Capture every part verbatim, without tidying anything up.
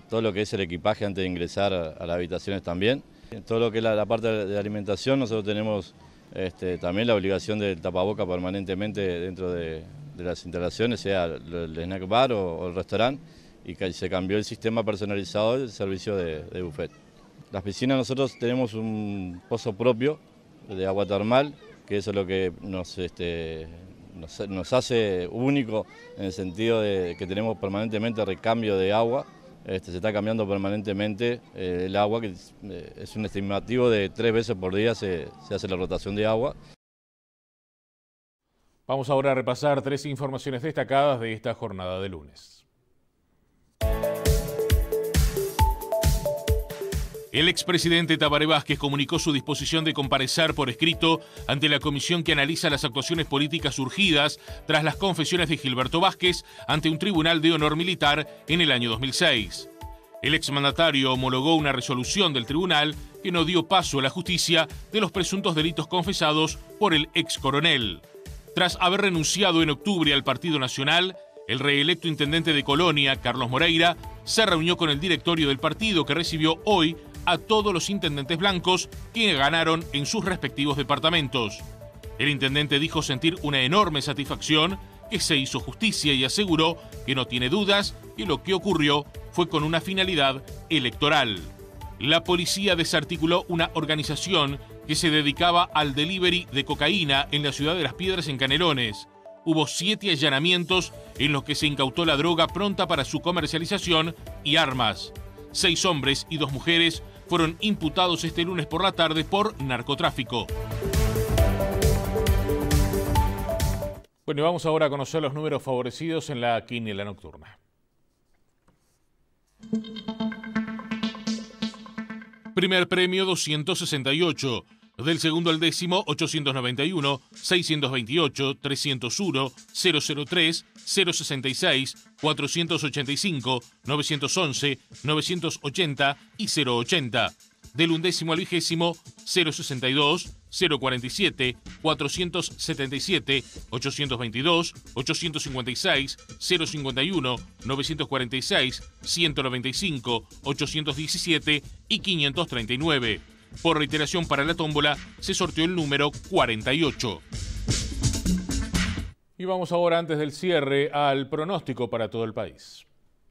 todo lo que es el equipaje antes de ingresar a, a las habitaciones también. Todo lo que es la, la parte de alimentación, nosotros tenemos este, también la obligación del tapaboca permanentemente dentro de, de las instalaciones, sea el, el snack bar o, o el restaurante, y que se cambió el sistema personalizado del servicio de, de buffet. Las piscinas, nosotros tenemos un pozo propio de agua termal, que eso es lo que nos, este, nos, nos hace único en el sentido de que tenemos permanentemente recambio de agua. Este, se está cambiando permanentemente eh, el agua, que eh, es un estimativo de tres veces por día se, se hace la rotación de agua. Vamos ahora a repasar tres informaciones destacadas de esta jornada de lunes. El expresidente Tabaré Vázquez comunicó su disposición de comparecer por escrito ante la comisión que analiza las actuaciones políticas surgidas tras las confesiones de Gilberto Vázquez ante un tribunal de honor militar en el año dos mil seis. El exmandatario homologó una resolución del tribunal que no dio paso a la justicia de los presuntos delitos confesados por el ex coronel. Tras haber renunciado en octubre al Partido Nacional, el reelecto intendente de Colonia, Carlos Moreira, se reunió con el directorio del partido, que recibió hoy a todos los intendentes blancos que ganaron en sus respectivos departamentos. El intendente dijo sentir una enorme satisfacción, que se hizo justicia, y aseguró que no tiene dudas que lo que ocurrió fue con una finalidad electoral. La policía desarticuló una organización que se dedicaba al delivery de cocaína en la ciudad de Las Piedras, en Canelones. Hubo siete allanamientos en los que se incautó la droga pronta para su comercialización y armas. Seis hombres y dos mujeres fueron imputados este lunes por la tarde por narcotráfico. Bueno, y vamos ahora a conocer los números favorecidos en la quiniela nocturna. Primer premio doscientos sesenta y ocho. Del segundo al décimo, ochocientos noventa y uno, seiscientos veintiocho, trescientos uno, cero cero tres, cero sesenta y seis, cuatrocientos ochenta y cinco, novecientos once, novecientos ochenta y cero ochenta. Del undécimo al vigésimo, cero sesenta y dos, cero cuarenta y siete, cuatrocientos setenta y siete, ochocientos veintidós, ochocientos cincuenta y seis, cero cincuenta y uno, novecientos cuarenta y seis, ciento noventa y cinco, ochocientos diecisiete y quinientos treinta y nueve. Por reiteración para la tómbola, se sorteó el número cuarenta y ocho. Y vamos ahora, antes del cierre, al pronóstico para todo el país.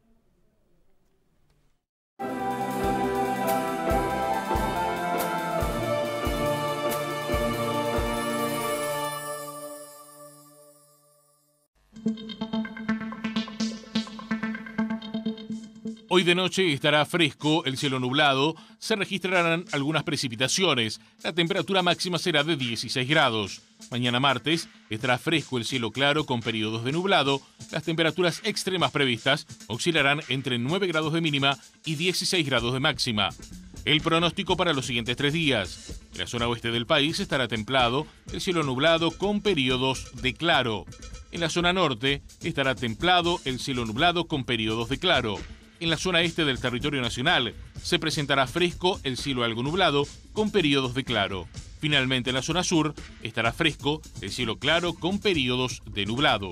Hoy de noche estará fresco, el cielo nublado, se registrarán algunas precipitaciones. La temperatura máxima será de dieciséis grados. Mañana martes estará fresco, el cielo claro con periodos de nublado. Las temperaturas extremas previstas oscilarán entre nueve grados de mínima y dieciséis grados de máxima. El pronóstico para los siguientes tres días. En la zona oeste del país estará templado, el cielo nublado con periodos de claro. En la zona norte estará templado, el cielo nublado con periodos de claro. En la zona este del territorio nacional se presentará fresco, el cielo algo nublado, con periodos de claro. Finalmente, en la zona sur estará fresco, el cielo claro, con periodos de nublado.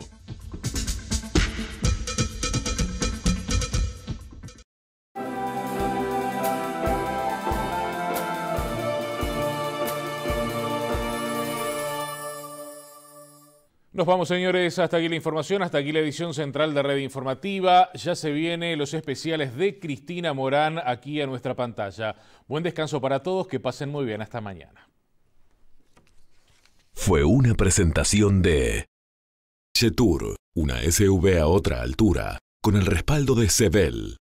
Nos vamos, señores, hasta aquí la información, hasta aquí la edición central de Red Informativa. Ya se vienen los especiales de Cristina Morán aquí a nuestra pantalla. Buen descanso para todos, que pasen muy bien, hasta mañana. Fue una presentación de Chetour, una S U V a otra altura, con el respaldo de Sebel.